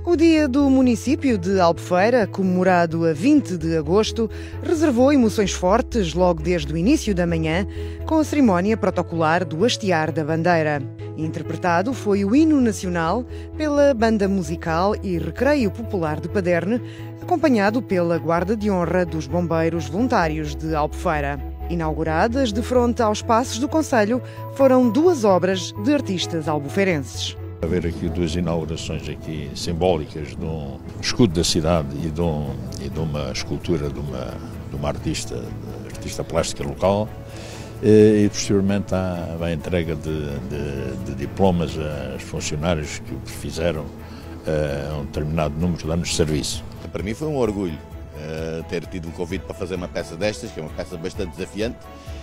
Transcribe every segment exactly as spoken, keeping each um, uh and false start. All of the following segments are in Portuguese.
O Dia do Município de Albufeira, comemorado a vinte de agosto, reservou emoções fortes logo desde o início da manhã, com a cerimónia protocolar do hastear da bandeira. Interpretado foi o hino nacional pela Banda Musical e Recreio Popular de Paderne, acompanhado pela Guarda de Honra dos Bombeiros Voluntários de Albufeira. Inauguradas de fronte aos passos do concelho, foram duas obras de artistas albufeirenses. Haver aqui duas inaugurações aqui simbólicas de um escudo da cidade e de, um, e de uma escultura de uma, de uma artista, de artista plástica local, e, e posteriormente há a entrega de, de, de diplomas aos funcionários que o fizeram uh, um determinado número de anos de serviço. Para mim foi um orgulho uh, ter tido um convite para fazer uma peça destas, que é uma peça bastante desafiante,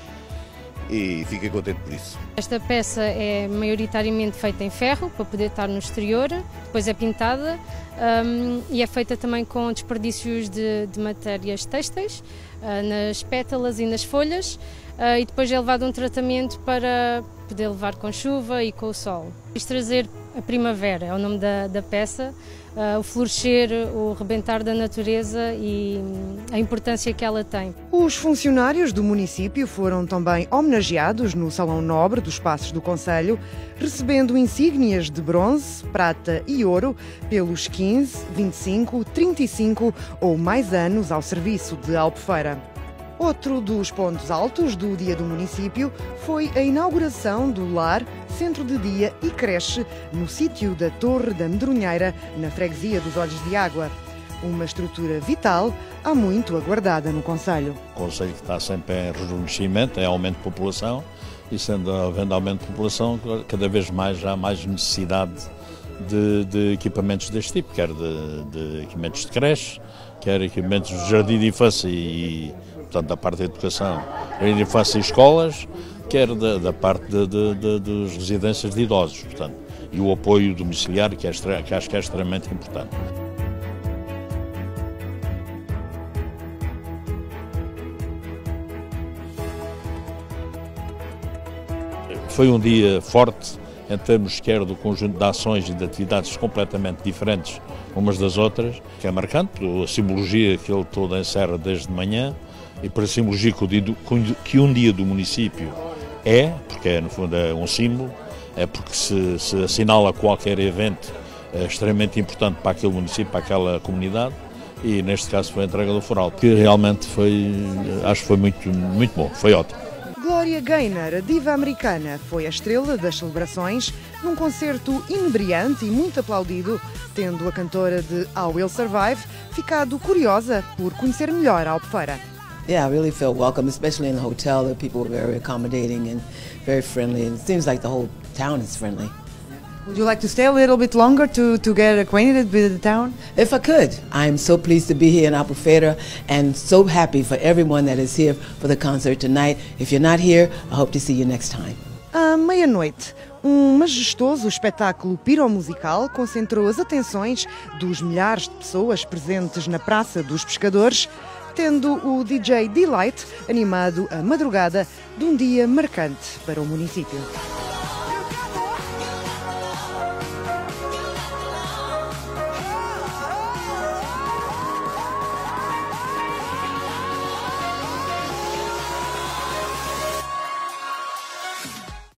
e fiquei contente por isso. Esta peça é maioritariamente feita em ferro, para poder estar no exterior, depois é pintada um, e é feita também com desperdícios de, de matérias têxteis, uh, nas pétalas e nas folhas, uh, e depois é levado um tratamento para poder levar com chuva e com o sol. Quis trazer a primavera, é o nome da, da peça, uh, o florescer, o rebentar da natureza e a importância que ela tem. Os funcionários do município foram também homenageados no Salão Nobre dos Passos do Concelho, recebendo insígnias de bronze, prata e ouro pelos quinze, vinte e cinco, trinta e cinco ou mais anos ao serviço de Albufeira. Outro dos pontos altos do Dia do Município foi a inauguração do Lar, Centro de Dia e Creche no sítio da Torre da Medronheira, na freguesia dos Olhos de Água. Uma estrutura vital, há muito aguardada no concelho. O concelho que está sempre em rejuvenescimento, em aumento de população, e sendo havendo aumento de população, cada vez mais há mais necessidade de, de equipamentos deste tipo, quer de, de equipamentos de creche, quer equipamentos de jardim de infância e, portanto, da parte da educação, jardim de infância e escolas, quer da, da parte de, de, de, das residências de idosos, portanto, e o apoio domiciliário, que, é, que acho que é extremamente importante. Foi um dia forte em termos quer do conjunto de ações e de atividades completamente diferentes umas das outras, que é marcante, a simbologia que ele todo encerra desde manhã, e para a simbologia que, o dia do, que um dia do município é, porque é, no fundo é um símbolo, é porque se, se assinala qualquer evento é extremamente importante para aquele município, para aquela comunidade, e neste caso foi a entrega do Foral, que realmente foi, acho que foi muito, muito bom, foi ótimo. Gloria Gaynor, a diva americana, foi a estrela das celebrações num concerto inebriante e muito aplaudido, tendo a cantora de I Will Survive ficado curiosa por conhecer melhor a Albufeira. Yeah, I really felt welcome, especially in the hotel. The people were very accommodating and very friendly, and it seems like the whole town is friendly. Would you like to stay a little bit longer to, to get acquainted with the town? If I could. I am so pleased to be here in Albufeira and so happy for everyone that is here for the concert tonight. If you're not here, I hope to see you next time. À meia-noite, um majestoso espetáculo piromusical concentrou as atenções dos milhares de pessoas presentes na Praça dos Pescadores, tendo o D J Delight animado a madrugada de um dia marcante para o município.